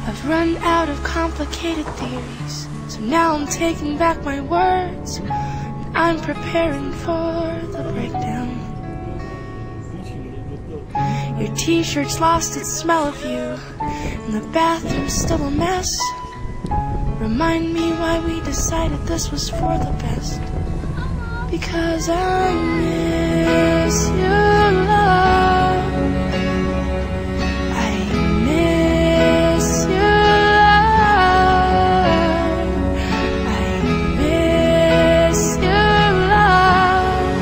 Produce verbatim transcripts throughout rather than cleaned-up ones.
I've run out of complicated theories, so now I'm taking back my words, and I'm preparing for the breakdown. Your t-shirt's lost its smell of you, and the bathroom's still a mess. Remind me why we decided this was for the best. Because I miss your love, I miss your love, I miss your love,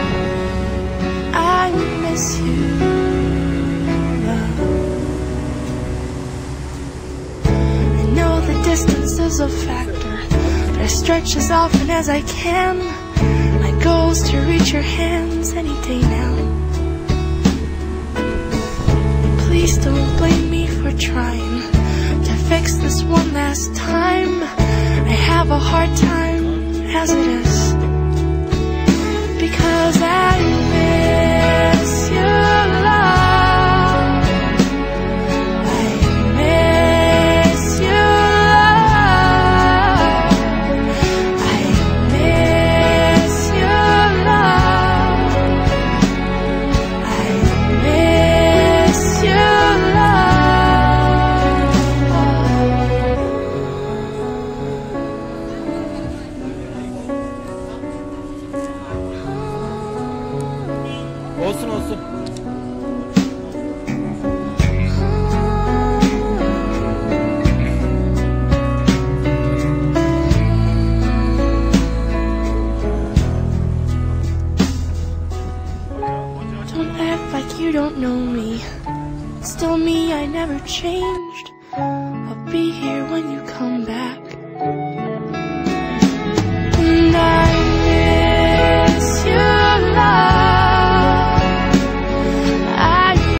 I miss you, love. I know the distance is a factor, but I stretch as often as I can. My goal is to reach your hands any day now. Please don't blame me for trying to fix this one last time. I have a hard time as it is, because I miss your love. Olsun olsun. Don't act like you don't know me. It's still me, I never changed. I'll be here when you come back.